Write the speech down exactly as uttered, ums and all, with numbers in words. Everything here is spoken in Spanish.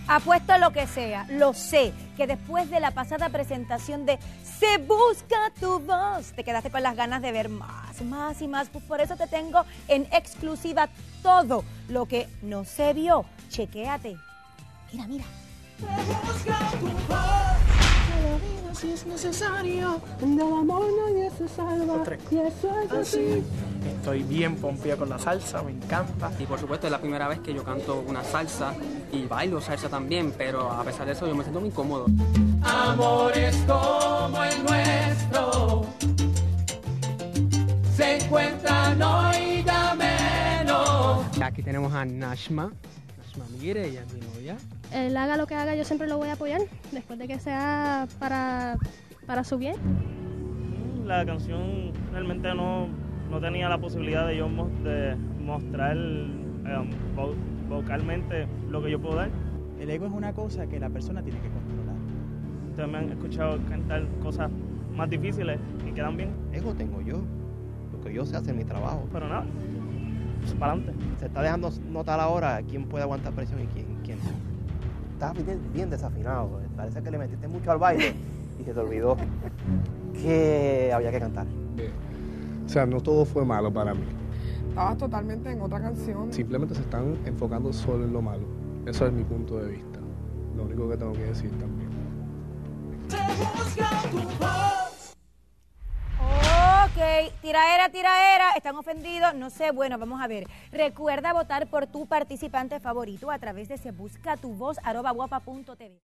Apuesto a lo que sea, lo sé, que después de la pasada presentación de Se Busca Tu Voz, te quedaste con las ganas de ver más, más y más. Pues por eso te tengo en exclusiva todo lo que no se vio. Chequéate. Mira, mira. Se busca tu voz. La vida si es necesario, del amor nadie se salva. Y eso es así. Estoy bien pompeado con la salsa, me encanta. Y por supuesto es la primera vez que yo canto una salsa y bailo salsa también, pero a pesar de eso yo me siento muy cómodo. Amores como el nuestro se encuentran hoy ya menos. Aquí tenemos a Nashma, Nashma Mire, ella es mi novia. Él haga lo que haga, yo siempre lo voy a apoyar, después de que sea para, para su bien. La canción realmente no, no tenía la posibilidad de yo mo de mostrar um, vo vocalmente lo que yo puedo dar. El ego es una cosa que la persona tiene que controlar. Ustedes me han escuchado cantar cosas más difíciles y quedan bien. Ego tengo yo, lo que yo sé hacer mi trabajo. Pero nada, pues para adelante. Se está dejando notar ahora quién puede aguantar presión y quién, quién no. Estás bien, bien desafinado, parece que le metiste mucho al baile y se te olvidó que había que cantar. O sea, no todo fue malo para mí. Estabas totalmente en otra canción. Simplemente se están enfocando solo en lo malo. Eso es mi punto de vista. Lo único que tengo que decir también. Se busca tu voz. Ok, tiraera, tiraera, están ofendidos, no sé, bueno, vamos a ver. Recuerda votar por tu participante favorito a través de Se Busca Tu Voz, arroba guapa punto tv.